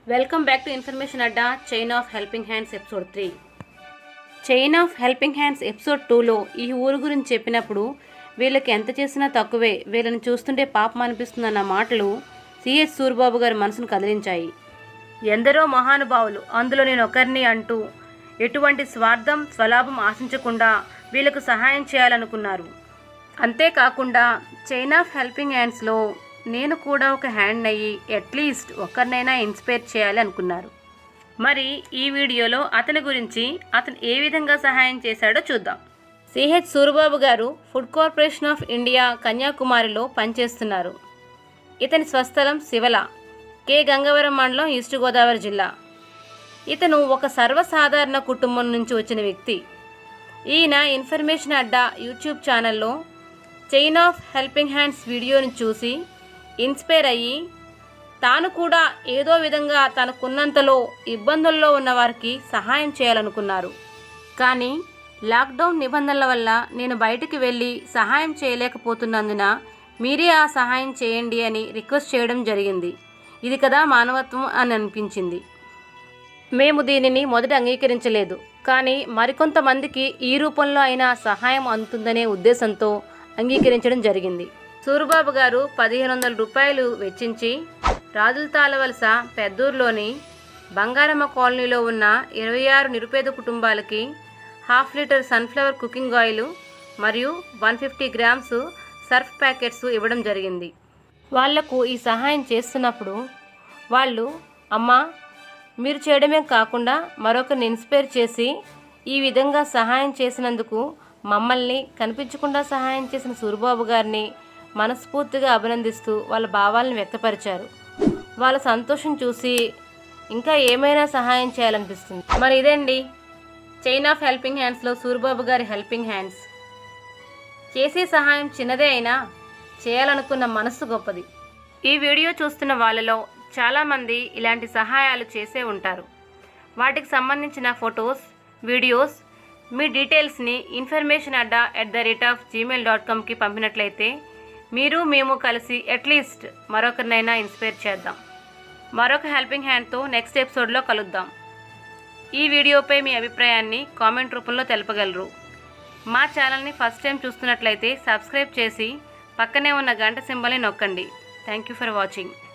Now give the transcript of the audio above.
Welcome back to information Adda chain of helping hands episode 3. Chain of helping hands episode 2లో ఈ ఊరు గురించి చెప్పినప్పుడు వీళ్ళకి ఎంత చేసినా తక్కువే, వీళ్ళని చూస్తుంటే పాపం అనిపిస్తుందన్న మాటలు సిహెచ్ సూరిబాబు గారి మనసును కదిలించాయి. ఎందరో మహానుభావులు, అందులో నేను ఒకరిని అంటూ ఎటువంటి స్వార్థం స్వలాభం ఆశించకుండా వీళ్ళకు సహాయం చేయాలనుకున్నారు. అంతేకాకుండా చైన్ ఆఫ్ హెల్పింగ్ హ్యాండ్స్లో నేను కూడా ఒక హ్యాండ్ అయ్యి అట్లీస్ట్ ఒక్కరినైనా ఇన్స్పైర్ చేయాలి అనుకున్నారు. మరి ఈ వీడియోలో అతని గురించి, అతను ఏ విధంగా సహాయం చేశాడో చూద్దాం. CH Suribabu garu Food Corporation of India కన్యాకుమారిలో పనిచేస్తున్నారు. ఇతని స్వస్థలం శివల, కె గంగవరం మండలం, ఈస్ట్ గోదావరి జిల్లా. ఇతను ఒక సర్వసాధారణ కుటుంబం నుంచి వచ్చిన వ్యక్తి. ఈయన ఇన్ఫర్మేషన్ అడ్డా యూట్యూబ్ ఛానల్లో చైన్ ఆఫ్ హెల్పింగ్ హ్యాండ్స్ వీడియోని చూసి ఇన్స్పైర్ అయ్యి తాను కూడా ఏదో విధంగా తనకున్నంతలో ఇబ్బందుల్లో ఉన్న వారికి సహాయం చేయాలనుకున్నారు. కానీ లాక్డౌన్ నిబంధనల వల్ల నేను బయటికి వెళ్ళి సహాయం చేయలేకపోతున్నందున మీరే ఆ సహాయం చేయండి అని రిక్వెస్ట్ చేయడం జరిగింది. ఇది కదా మానవత్వం అని అనిపించింది. మేము దీనిని మొదట అంగీకరించలేదు, కానీ మరికొంతమందికి ఈ రూపంలో అయినా సహాయం అందుతుందనే ఉద్దేశంతో అంగీకరించడం జరిగింది. సూరిబాబు గారు 1500 రూపాయలు వెచ్చించి రాజులతాళవలస పెద్దూరులోని బంగారమ్మ కాలనీలో ఉన్న 26 నిరుపేద కుటుంబాలకి 1/2 లీటర్ సన్ఫ్లవర్ కుకింగ్ ఆయిల్ మరియు 150 గ్రామ్స్ సర్ఫ్ ప్యాకెట్స్ ఇవ్వడం జరిగింది. వాళ్లకు ఈ సహాయం చేస్తున్నప్పుడు వాళ్ళు, అమ్మా మీరు చేయడమే కాకుండా మరొకరిని ఇన్స్పైర్ చేసి ఈ విధంగా సహాయం చేసినందుకు మమ్మల్ని కనిపించకుండా సహాయం చేసిన సూరిబాబు గారిని మనస్ఫూర్తిగా అభినందిస్తూ వాళ్ళ భావాలను వ్యక్తపరిచారు. వాళ్ళ సంతోషం చూసి ఇంకా ఏమైనా సహాయం చేయాలనిపిస్తుంది. మరి ఇదండి చైన్ ఆఫ్ హెల్పింగ్ హ్యాండ్స్లో సూరిబాబు గారి హెల్పింగ్ హ్యాండ్స్. చేసే సహాయం చిన్నదే అయినా చేయాలనుకున్న మనస్సు గొప్పది. ఈ వీడియో చూస్తున్న వాళ్ళలో చాలామంది ఇలాంటి సహాయాలు చేసే ఉంటారు. వాటికి సంబంధించిన ఫొటోస్, వీడియోస్, మీ డీటెయిల్స్ని informationadda@gmail.comకి పంపినట్లయితే మీరు మేము కలిసి అట్లీస్ట్ మరొకరినైనా ఇన్స్పైర్ చేద్దాం. మరొక హెల్పింగ్ హ్యాండ్తో నెక్స్ట్ ఎపిసోడ్లో కలుద్దాం. ఈ వీడియోపై మీ అభిప్రాయాన్ని కామెంట్ రూపంలో తెలపగలరు. మా ఛానల్ని ఫస్ట్ టైం చూస్తున్నట్లయితే సబ్స్క్రైబ్ చేసి పక్కనే ఉన్న గంట సింబల్ని నొక్కండి. Thank you for watching.